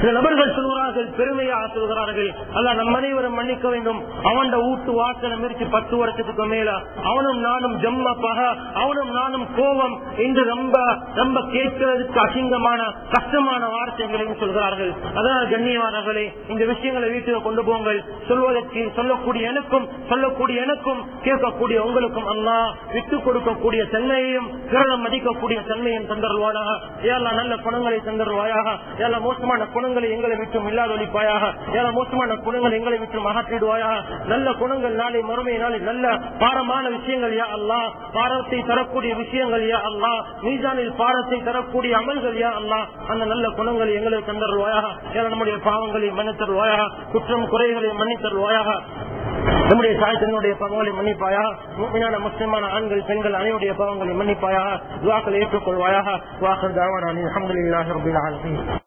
Speaker 1: சில நபர்கள் சொல்கிறார்கள், பெருமையாக சொல்கிறார்கள், அல்லாஹ் நம் அனைவரும் மன்னிக்க வேண்டும். அவன் வீட்டு வாசனை மிரிச்சு 10 வருஷத்துக்கு மேல அவனும் நானும் ஜம்ம பக, அவனும் நானும் கோபம் என்று ரொம்ப ரொம்ப கேட்கிறதுக்கு அசிங்கமான கஷ்டமான வார்த்தைகளையும் சொல்கிறார்கள். அதனால் கண்ணியமானவர்களே, இந்த விஷயங்களை வீட்டுக்கு கொண்டு போங்கள். சொல்வதற்கு சொல்லக்கூடிய எனக்கும் கேட்கக்கூடிய உங்களுக்கும் அல்லாஹ் விட்டுக் கொடுக்கக்கூடிய தன்மையையும் கிரணம் மதிக்கக்கூடிய தன்மையும் தந்தருவாயாக. ஏல்லாம் நல்ல குணங்களை தந்தருவாயாக. ஏல்லாம் மோசமான குணங்களை எங்களை விட்டும் இல்லாதொழிப்பாயாக. ஏல்லாம் மோசமான குணங்களை எங்களை விட்டும் அகற்றிடுவாயாக. நல்ல குணங்கள் நாளை மறுமை நாளில் நல்ல பாரமான விஷயங்கள் யா அல்லாஹ், பாரத்தை தரக்கூடிய விஷயங்கள் யா அல்லாஹ், மீசானில் பாரத்தை தரக்கூடிய அமல்கள் யா அல்லாஹ், அந்த நல்ல குணங்களை எங்களுக்கு தந்தருவாயாக. ஏன்னா நம்முடைய பாவங்களை மன்னித்தருவாயாக, குற்றம் குறைகளை மன்னித்தருவாயாக. நம்முடைய தாய்த்தனுடைய பாவங்களை மன்னிப்பாயாக. முஃமினான முஸ்லிமான ஆண்கள் பெண்கள் அனைவருடைய பாவங்களை மன்னிப்பாயாக. துஆக்களை ஏற்றுக்கொள்வாயாக. வாஹிர் தஅவானா அல்ஹம்துலில்லாஹி ரப்பில் ஆலமீன்.